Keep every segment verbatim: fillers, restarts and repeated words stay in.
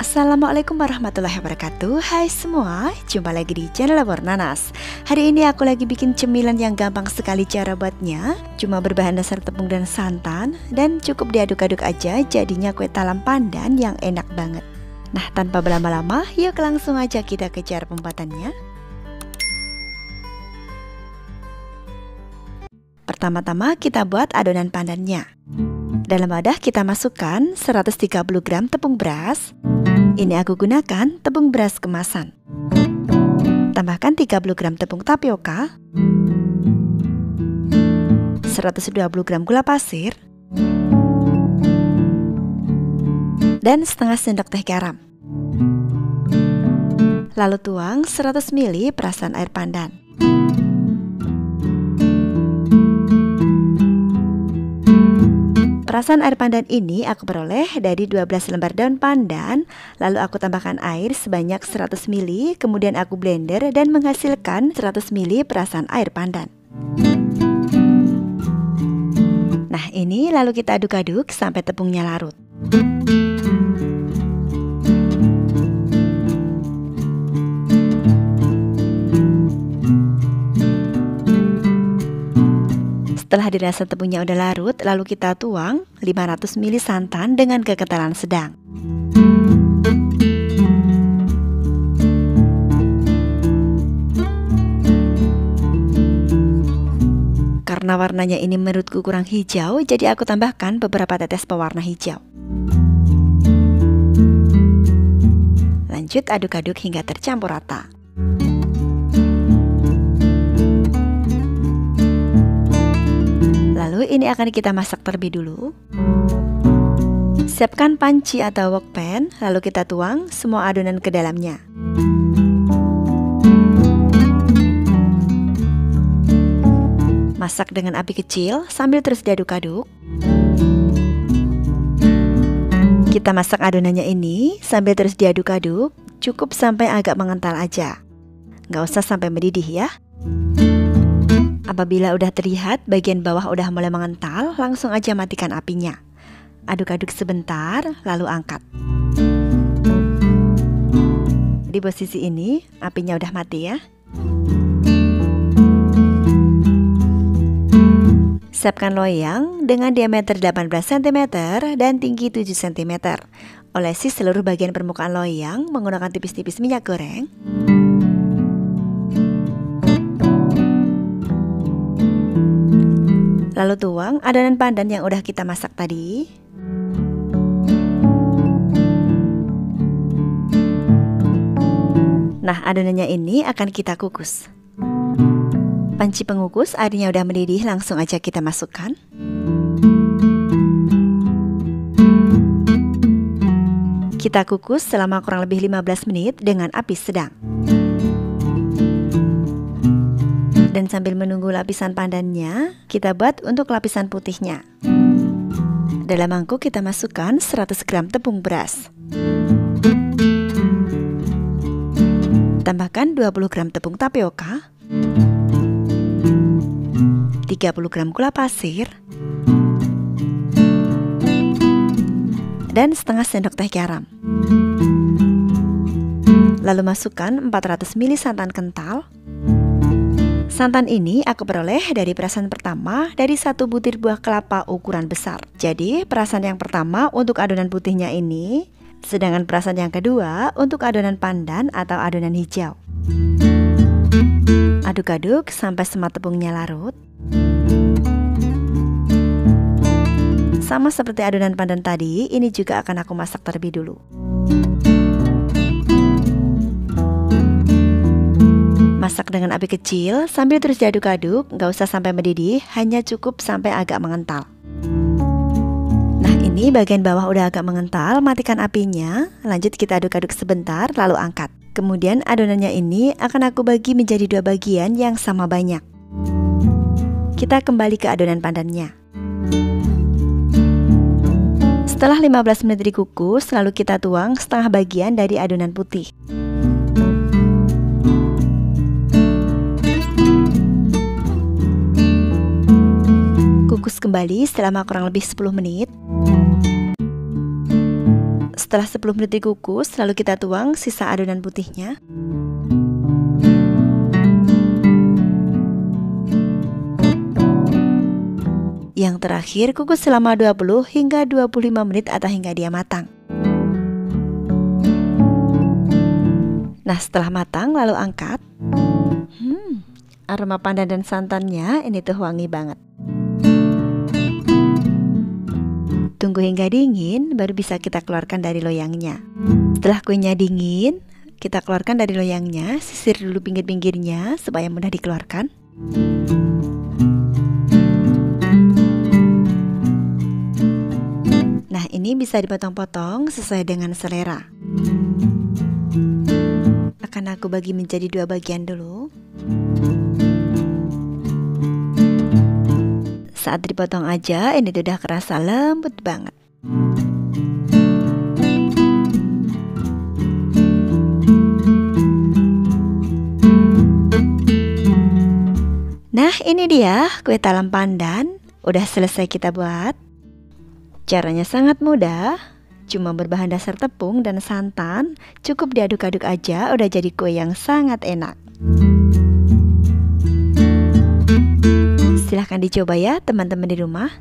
Assalamualaikum warahmatullahi wabarakatuh. Hai semua, jumpa lagi di channel Labor Nanas. Hari ini aku lagi bikin cemilan yang gampang sekali cara buatnya. Cuma berbahan dasar tepung dan santan, dan cukup diaduk-aduk aja jadinya kue talam pandan yang enak banget. Nah, tanpa berlama-lama, yuk langsung aja kita ke cara pembuatannya. Pertama-tama kita buat adonan pandannya. Dalam wadah kita masukkan seratus tiga puluh gram tepung beras. Ini aku gunakan tepung beras kemasan. Tambahkan tiga puluh gram tepung tapioka, seratus dua puluh gram gula pasir, dan setengah sendok teh garam. Lalu tuang seratus mililiter perasan air pandan. Perasan air pandan ini aku peroleh dari dua belas lembar daun pandan. Lalu aku tambahkan air sebanyak seratus mililiter, kemudian aku blender dan menghasilkan seratus mililiter perasan air pandan. Nah, ini lalu kita aduk-aduk sampai tepungnya larut. Setelah dirasa tepungnya udah larut, lalu kita tuang lima ratus mililiter santan dengan kekentalan sedang. Karena warnanya ini menurutku kurang hijau, jadi aku tambahkan beberapa tetes pewarna hijau. Lanjut aduk-aduk hingga tercampur rata. Lalu ini akan kita masak terlebih dulu. Siapkan panci atau wok pan, lalu kita tuang semua adonan ke dalamnya. Masak dengan api kecil sambil terus diaduk-aduk. Kita masak adonannya ini sambil terus diaduk-aduk, cukup sampai agak mengental aja. Nggak usah sampai mendidih ya. Apabila udah terlihat bagian bawah udah mulai mengental, langsung aja matikan apinya. Aduk-aduk sebentar, lalu angkat. Di posisi ini, apinya udah mati ya. Siapkan loyang dengan diameter delapan belas sentimeter dan tinggi tujuh sentimeter. Olesi seluruh bagian permukaan loyang menggunakan tipis-tipis minyak goreng. Lalu tuang adonan pandan yang udah kita masak tadi. Nah, adonannya ini akan kita kukus. Panci pengukus airnya udah mendidih, langsung aja kita masukkan. Kita kukus selama kurang lebih lima belas menit dengan api sedang. Dan sambil menunggu lapisan pandannya, kita buat untuk lapisan putihnya. Dalam mangkuk kita masukkan seratus gram tepung beras. Tambahkan dua puluh gram tepung tapioka, tiga puluh gram gula pasir, dan setengah sendok teh garam. Lalu masukkan empat ratus mililiter santan kental. Santan ini aku peroleh dari perasan pertama dari satu butir buah kelapa ukuran besar. Jadi perasan yang pertama untuk adonan putihnya ini, sedangkan perasan yang kedua untuk adonan pandan atau adonan hijau. Aduk-aduk sampai semua tepungnya larut. Sama seperti adonan pandan tadi, ini juga akan aku masak terlebih dulu. Masak dengan api kecil sambil terus diaduk-aduk, nggak usah sampai mendidih, hanya cukup sampai agak mengental. Nah, ini bagian bawah udah agak mengental, matikan apinya. Lanjut kita aduk-aduk sebentar, lalu angkat. Kemudian adonannya ini akan aku bagi menjadi dua bagian yang sama banyak. Kita kembali ke adonan pandannya. Setelah lima belas menit dikukus, lalu kita tuang setengah bagian dari adonan putih. Kukus kembali selama kurang lebih sepuluh menit. Setelah sepuluh menit dikukus, lalu kita tuang sisa adonan putihnya. Yang terakhir, kukus selama dua puluh hingga dua puluh lima menit atau hingga dia matang. Nah, setelah matang lalu angkat. Hmm, aroma pandan dan santannya ini tuh wangi banget. Tunggu hingga dingin, baru bisa kita keluarkan dari loyangnya. Setelah kuenya dingin, kita keluarkan dari loyangnya, sisir dulu pinggir-pinggirnya supaya mudah dikeluarkan. Nah, ini bisa dipotong-potong sesuai dengan selera. Akan aku bagi menjadi dua bagian dulu. Saat dipotong aja, ini udah kerasa lembut banget. Nah, ini dia kue talam pandan. Udah selesai kita buat. Caranya sangat mudah. Cuma berbahan dasar tepung dan santan, cukup diaduk-aduk aja udah jadi kue yang sangat enak. Silahkan dicoba ya teman-teman di rumah.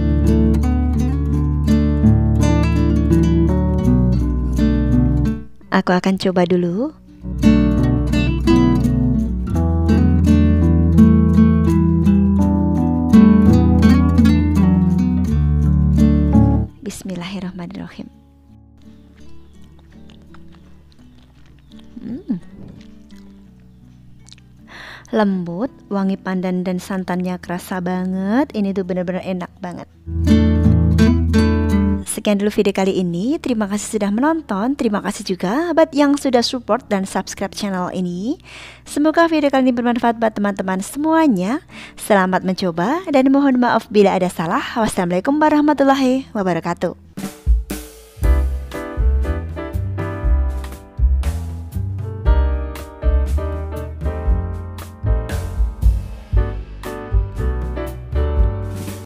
Aku akan coba dulu. Bismillahirrahmanirrahim. Hmm. Lembut, wangi pandan dan santannya kerasa banget. Ini tuh bener-bener enak banget. Sekian dulu video kali ini. Terima kasih sudah menonton. Terima kasih juga buat yang sudah support dan subscribe channel ini. Semoga video kali ini bermanfaat buat teman-teman semuanya. Selamat mencoba dan mohon maaf bila ada salah. Wassalamualaikum warahmatullahi wabarakatuh.